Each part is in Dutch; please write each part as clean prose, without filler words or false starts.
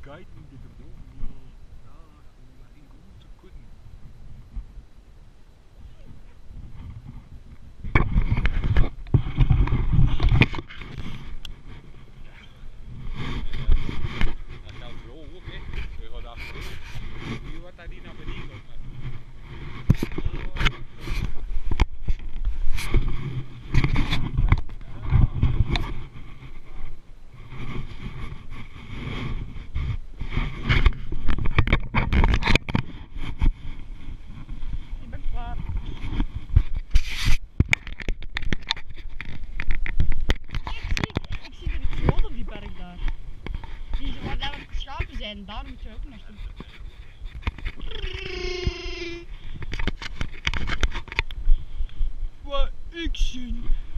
guiden die erboven lopen. Ja, in grote kudden. Dat geldt voor jou ook, hè. Je gaat achterin. Nu wordt dat niet naar beneden gaat. En daar moet je ook naartoe. Wat ik zie.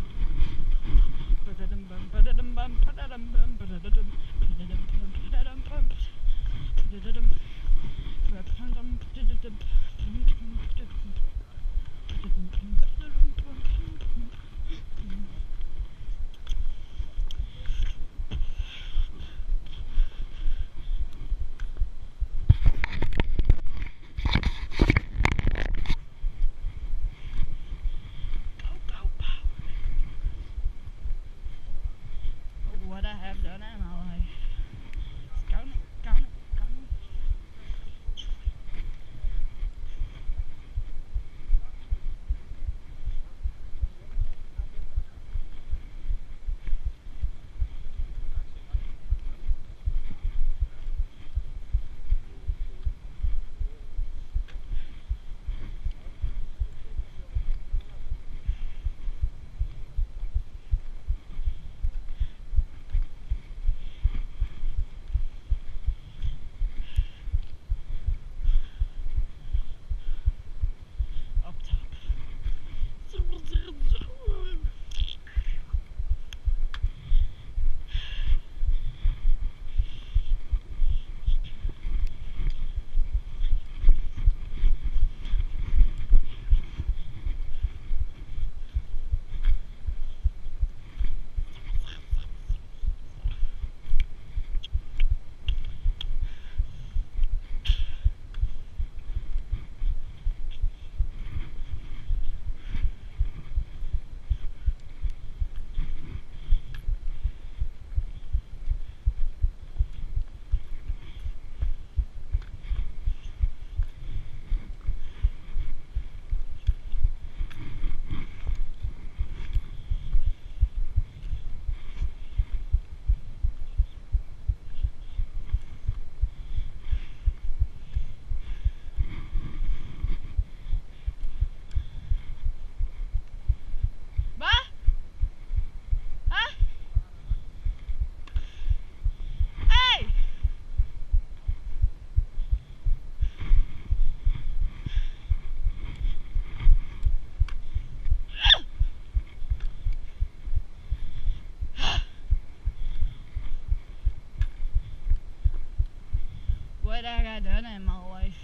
What I got done in my life.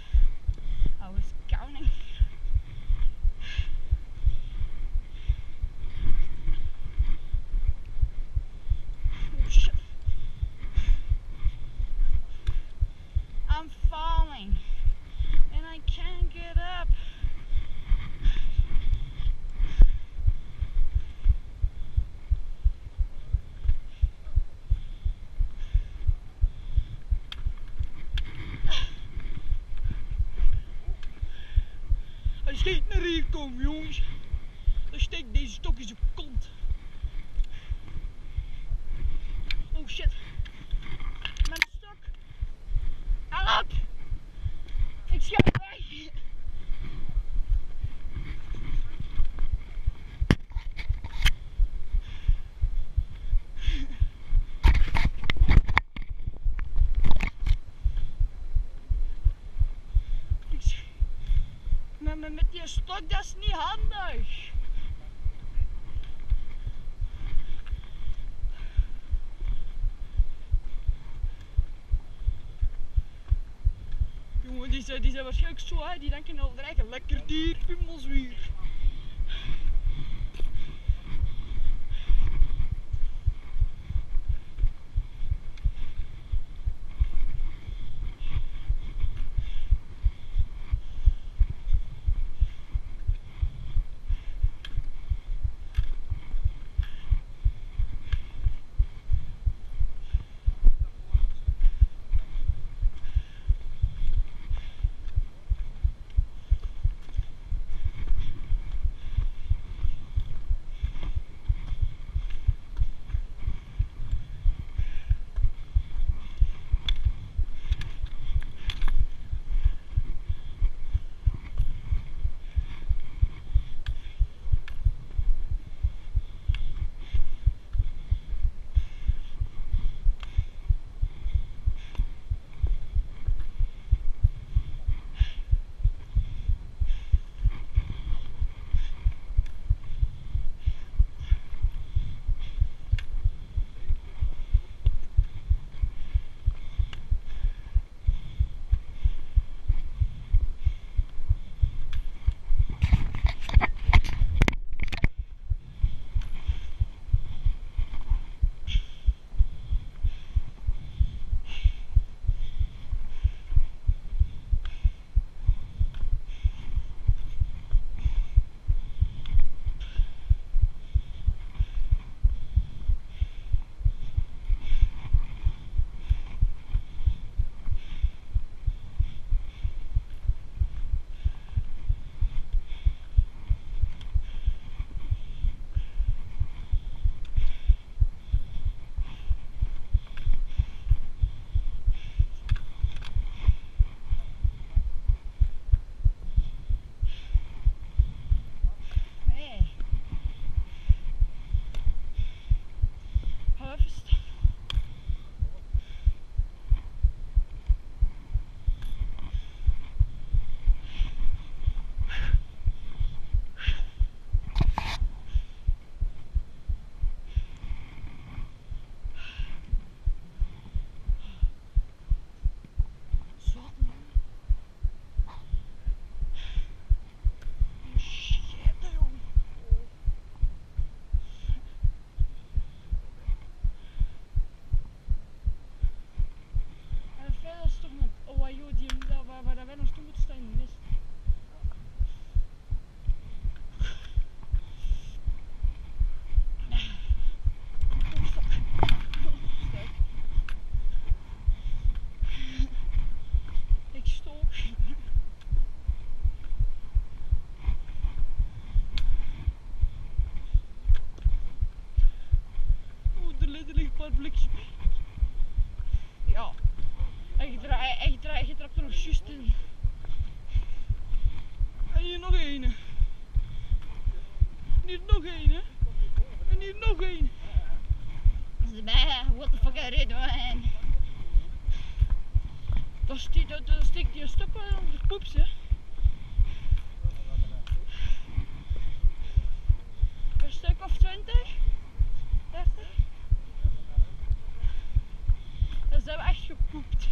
I was counting. Oh shit. I'm falling and I can't get up. Hij steekt naar hier komen, jongens. Dan steekt deze stok in zijn kont. Oh shit. Mijn stok. Help! Ik schiet weg. Maar met die stok, dat is niet handig. Jongen, die zijn waarschijnlijk zo, hè. Die denken al direct lekker dier, piemels weer. niks meer. Ja. En je trekt er nog juist in. En hier nog een. En hier nog een. En hier nog een. What the fuck are you doing? Dan steekt hij een stuk aan de poeps, hè. Een stuk of 20? 30? Dan zijn we echt gepoept.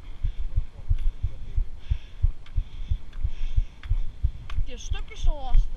Je stuk is zo lastig.